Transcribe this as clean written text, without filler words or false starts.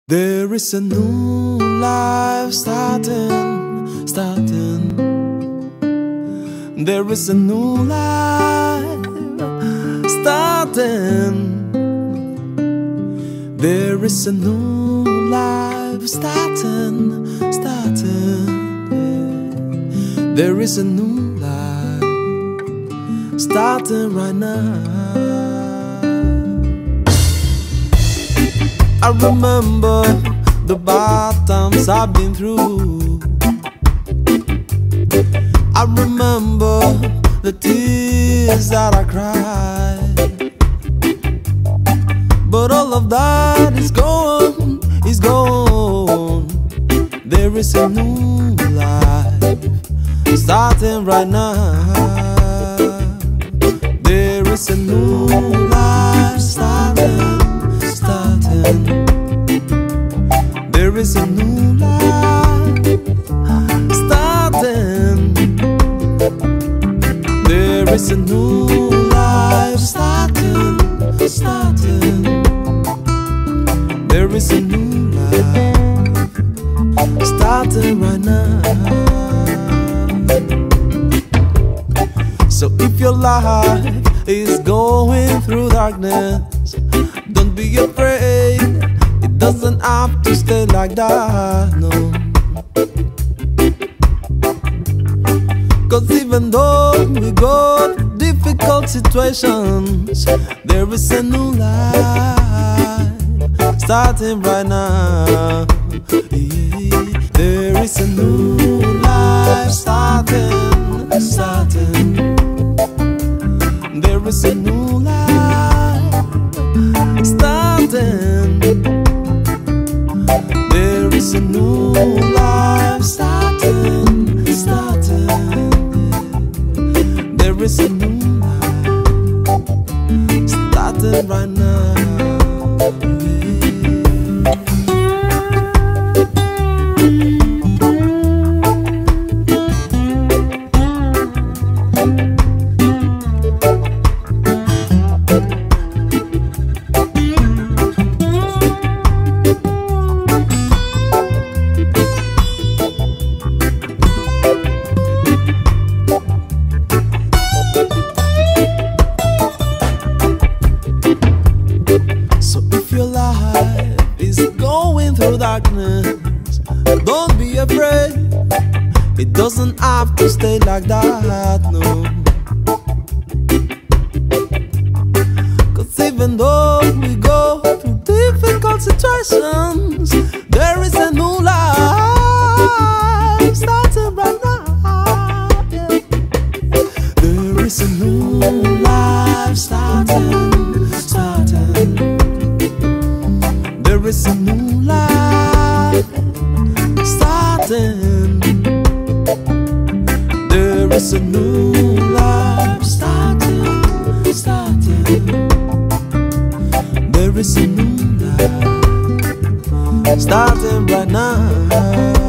There is a new life starting. There is a new life starting. There is a new life starting. There is a new life starting right now. I remember the bad times I've been through. I remember the tears that I cried. But all of that is gone, is gone. There is a new life starting right now. There is a new life starting. There is a new life starting. There is a new life starting. There is a new life starting right now. So if your life is going through darkness, don't be afraid. It doesn't have to stay like that, no. Cause even though we go through difficult situations, there is a new life starting right now. Yeah. There is a new life starting. There is a new life starting. There is a new life starting. There is a new life starting right now. Going through darkness, don't be afraid. It doesn't have to stay like that, no. Cause even though we go through difficult situations, there is a new life starting right now, yeah. There is a new life starting. There is a new life starting. There is a new life starting. There is a new life starting right now.